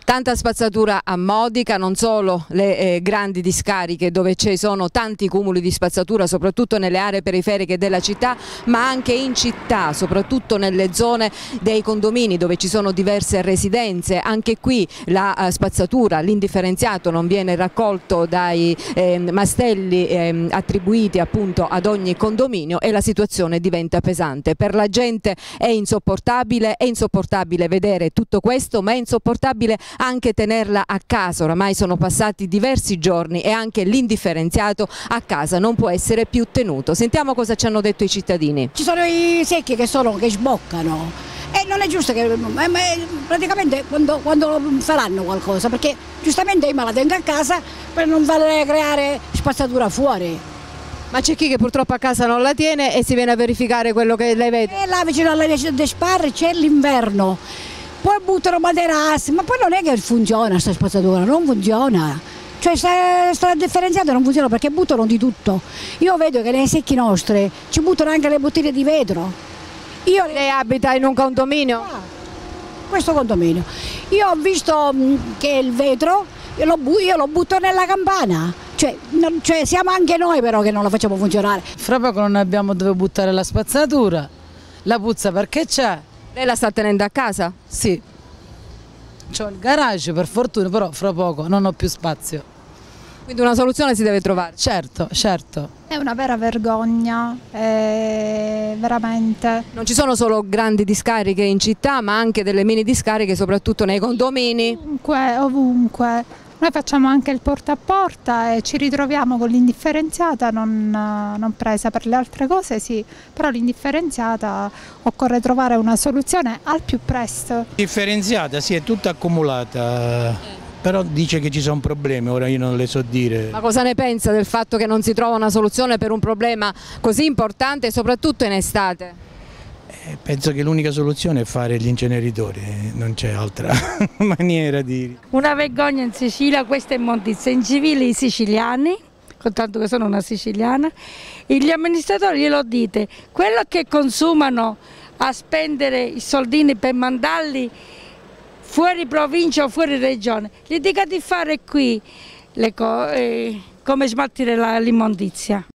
Tanta spazzatura a Modica, non solo le grandi discariche dove ci sono tanti cumuli di spazzatura soprattutto nelle aree periferiche della città, ma anche in città, soprattutto nelle zone dei condomini dove ci sono diverse residenze. Anche qui la spazzatura, l'indifferenziato non viene raccolto dai mastelli attribuiti appunto ad ogni condominio e la situazione diventa pesante. Per la gente è insopportabile vedere tutto questo, ma è insopportabile anche tenerla a casa. Oramai sono passati diversi giorni e anche l'indifferenziato a casa non può essere più tenuto. Sentiamo cosa ci hanno detto i cittadini. Ci sono i secchi che sboccano e non è giusto che praticamente quando faranno qualcosa, perché giustamente io me la tengo a casa per non far creare spazzatura fuori. Ma c'è chi che purtroppo a casa non la tiene e si viene a verificare quello che lei vede? E là vicino alle sparre c'è l'inverno, poi buttano materassi, ma poi non è che funziona questa spazzatura, non funziona. Cioè sta differenziata non funziona perché buttano di tutto. Io vedo che nei secchi nostri ci buttano anche le bottiglie di vetro. Lei abita in un condominio? Questo condominio. Io ho visto che il vetro io lo butto nella campana. Cioè siamo anche noi però che non la facciamo funzionare. Fra poco non abbiamo dove buttare la spazzatura, la puzza perché c'è. Lei la sta tenendo a casa? Sì, c'ho il garage per fortuna, però fra poco non ho più spazio. Quindi una soluzione si deve trovare? Certo, certo. È una vera vergogna, veramente. Non ci sono solo grandi discariche in città, ma anche delle mini discariche, soprattutto nei condomini. Ovunque. Noi facciamo anche il porta a porta e ci ritroviamo con l'indifferenziata non presa. Per le altre cose sì, però l'indifferenziata occorre trovare una soluzione al più presto. Differenziata sì, è tutta accumulata, però dice che ci sono problemi, ora io non le so dire. Ma cosa ne pensa del fatto che non si trova una soluzione per un problema così importante, soprattutto in estate? Penso che l'unica soluzione è fare gli inceneritori, non c'è altra maniera di... Una vergogna in Sicilia, questa è immondizia, incivili i siciliani, contanto che sono una siciliana, e gli amministratori glielo dite, quello che consumano a spendere i soldini per mandarli fuori provincia o fuori regione, gli dica di fare qui come smaltire l'immondizia.